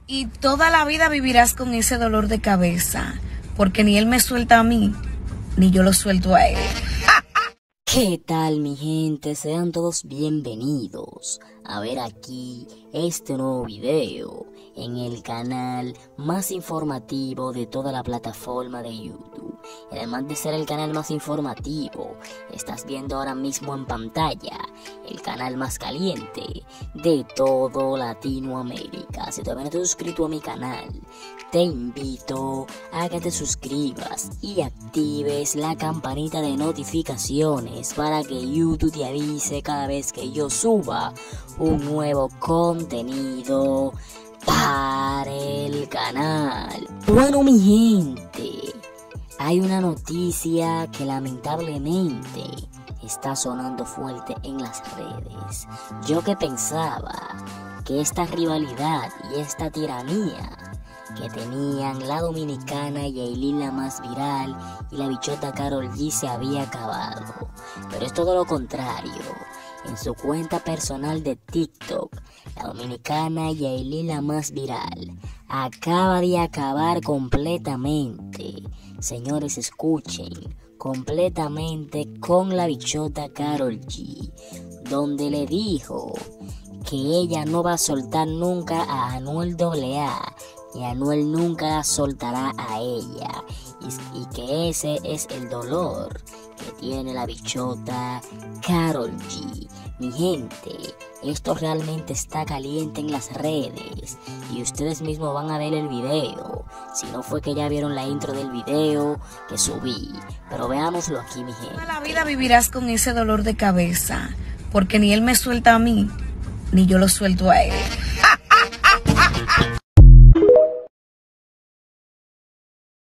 Y toda la vida vivirás con ese dolor de cabeza, porque ni él me suelta a mí, ni yo lo suelto a él. ¿Qué tal, mi gente? Sean todos bienvenidos a ver aquí este nuevo video en el canal más informativo de toda la plataforma de YouTube. Y además de ser el canal más informativo, estás viendo ahora mismo en pantalla el canal más caliente de todo Latinoamérica. Si todavía no te has suscrito a mi canal, te invito a que te suscribas y actives la campanita de notificaciones para que YouTube te avise cada vez que yo suba un nuevo contenido para el canal. Bueno, mi gente, hay una noticia que lamentablemente está sonando fuerte en las redes. Yo que pensaba que esta rivalidad y esta tiranía que tenían la dominicana Yailin, la más viral, y la bichota Karol G se había acabado, pero es todo lo contrario. En su cuenta personal de TikTok, la dominicana Yailin, la más viral, acaba de acabar completamente, señores, escuchen, completamente con la bichota Karol G, donde le dijo que ella no va a soltar nunca a Anuel AA, y Anuel nunca soltará a ella, y que ese es el dolor que tiene la bichota Karol G. Mi gente, esto realmente está caliente en las redes y ustedes mismos van a ver el video, si no fue que ya vieron la intro del video que subí, pero veámoslo aquí, mi gente. Toda la vida vivirás con ese dolor de cabeza, porque ni él me suelta a mí, ni yo lo suelto a él.